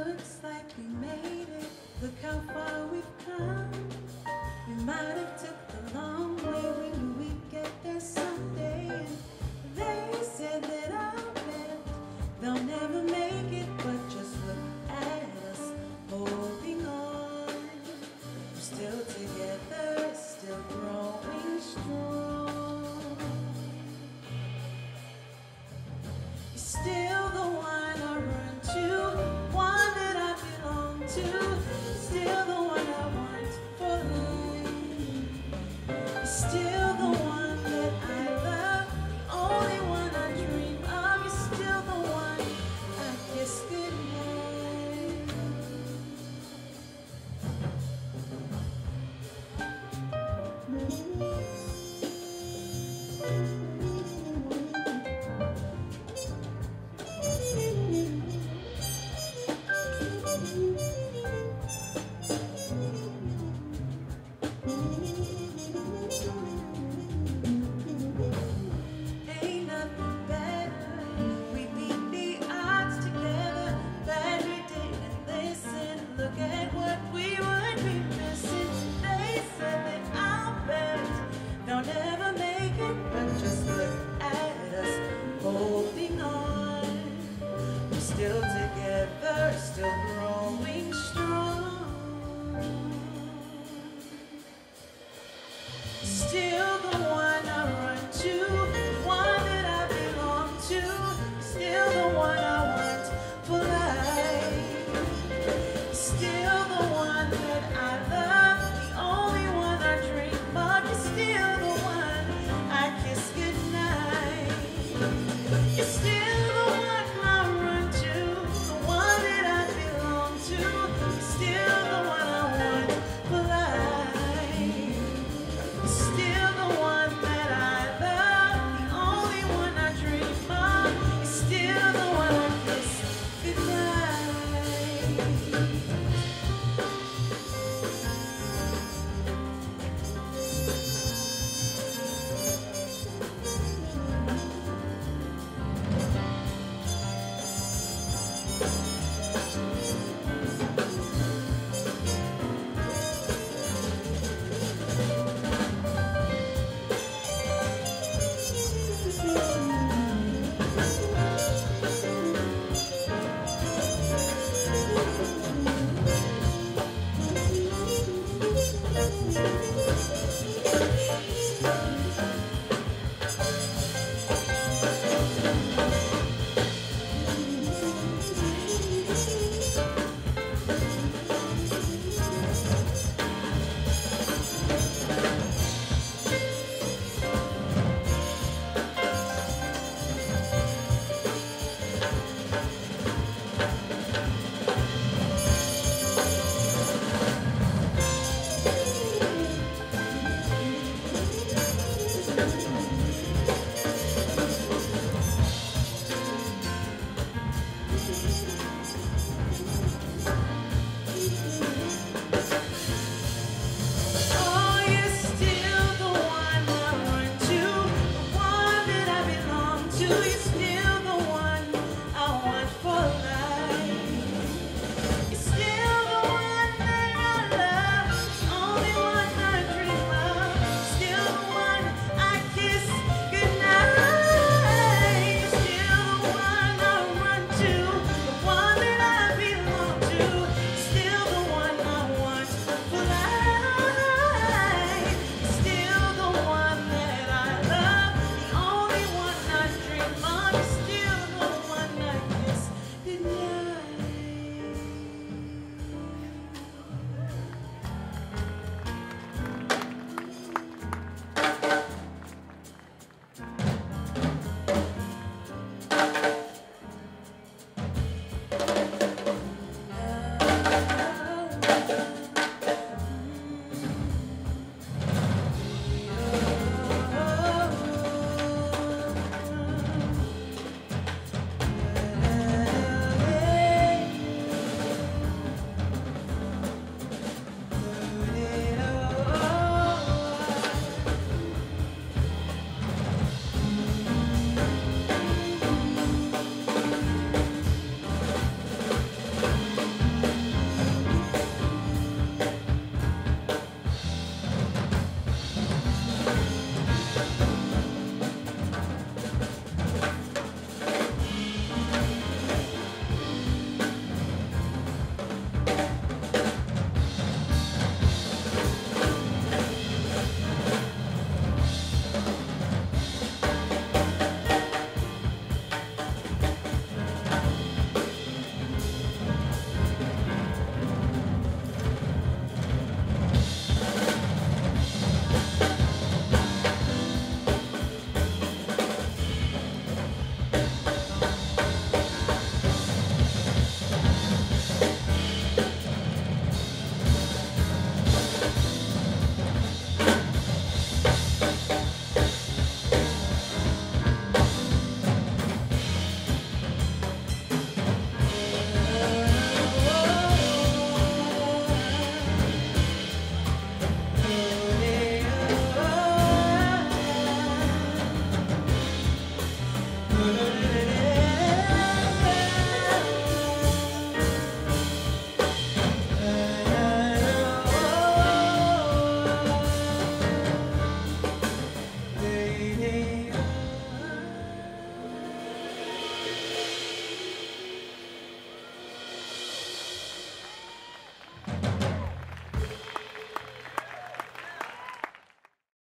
Looks like we made it. Look how far we've come. We might have took the long way. We knew we'd get there someday. And they said that I'll bet they'll never make it. But just look at us holding on. We're still together, still growing strong. You're still the one I run to, one that I belong to, still the one I want for life. You're still the one that I love, the only one I dream of. You're still the one I kiss goodnight. Ain't nothing better. We beat the odds together. Glad we didn't listen. Look at what we would be missing. They said that I'll bet they'll never make it. But just look at us holding on. We're still together, still growing strong. Still the one I run to, one that I belong to, still the one I want for life. Still the one that I love, the only one I dream of. You're still the one I kiss goodnight. You're still the one I run to, the one that I belong to, still the one I want for life. Still the one that I love, the only one I dream of. You're still the one I kiss goodnight.